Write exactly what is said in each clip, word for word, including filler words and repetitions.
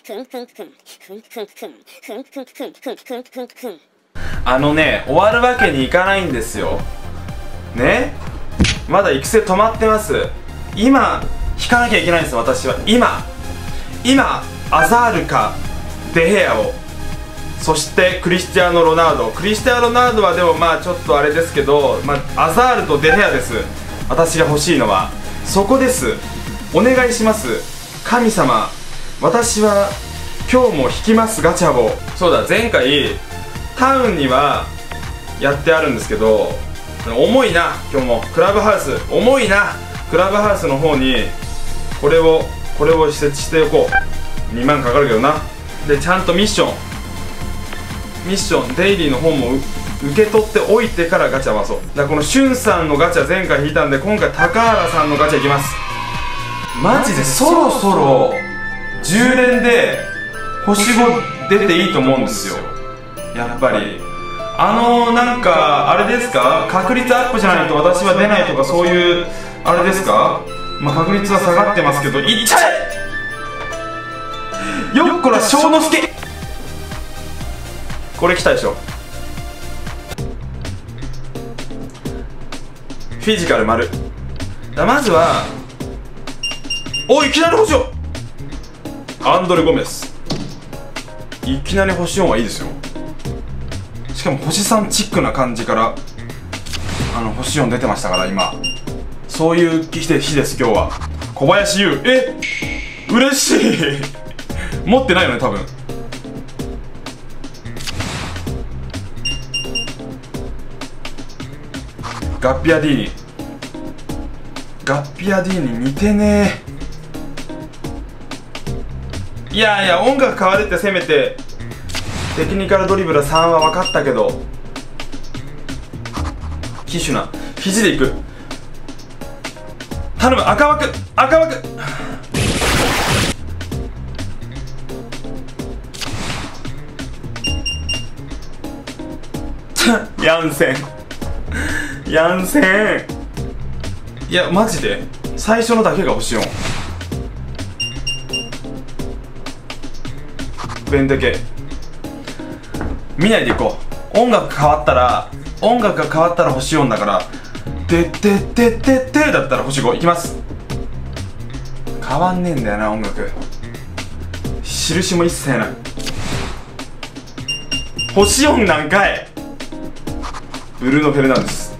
あのね、終わるわけにいかないんですよね。まだ育成止まってます。今引かなきゃいけないんです。私は今今アザールかデヘアを、そしてクリスティアーノ・ロナウド。クリスティアーノ・ロナウドはでもまあちょっとあれですけど、まあ、アザールとデヘアです。私が欲しいのはそこです。お願いします、神様。私は今日も引きます、ガチャを。そうだ、前回タウンにはやってあるんですけど、重いな。今日もクラブハウス重いな。クラブハウスの方にこれをこれを設置しておこう。にまんかかるけどな。でちゃんとミッションミッションデイリーの方も受け取っておいてからガチャ回そう。だからこのしゅんさんのガチャ前回引いたんで、今回高原さんのガチャいきます。マジでそろそろじゅう連で星ご出ていいと思うんですよ。やっぱりあのー、なんかあれですか、確率アップじゃないと私は出ないとか、そういうあれですか。まあ確率は下がってますけど、いっちゃえよっこら小之助。これ来たでしょ。フィジカル丸だ。まずはおい、いきなり星をアンドレ・ゴメス。いきなり星よんはいいですよ。しかも星さんチックな感じからあの星よん出てましたから、今そういう日で日です今日は。小林優、え嬉しい持ってないよね多分。ガッピアディーニ、ガッピアディーニ似てねえ。いやいや、音楽変わるってせめてテクニカルドリブラさんは分かったけど、キシュナ肘でいく。頼む、赤枠赤枠ヤンセンヤンセン。いやマジで最初のだけが星よん。ベンデケ見ないでいこう。音楽変わったら音楽が変わったら星よんだから、でってってってってだったら星ごいきます。変わんねえんだよな音楽、印も一切ない。星よんなんかい。ブルーノ・フェルナンデス。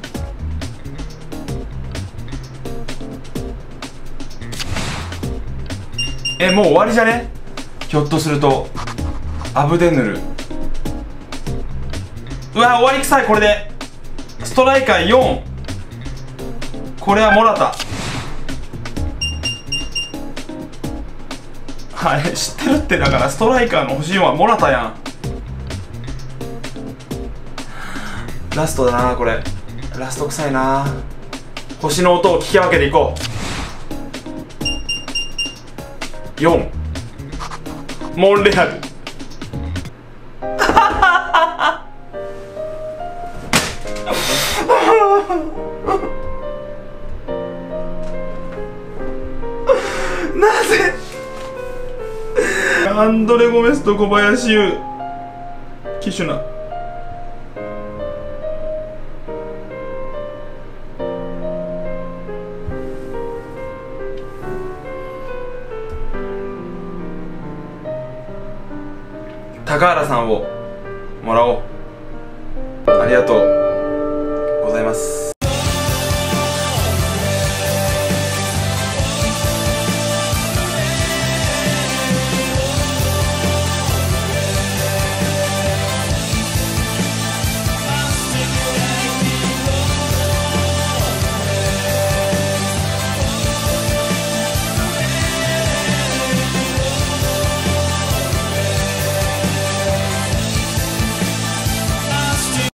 え、もう終わりじゃね。ひょっとするとアブデヌル。うわ終わりくさい。これでストライカーよん。これはモラタ。はい、知ってるって。だからストライカーの星よんはモラタやん。ラストだなこれ。ラストくさいな。星の音を聞き分けていこう。よんモンレアルなぜアンドレ・ゴメスと小林優、キシュナ。高原さんをもらおう。ありがとうございます。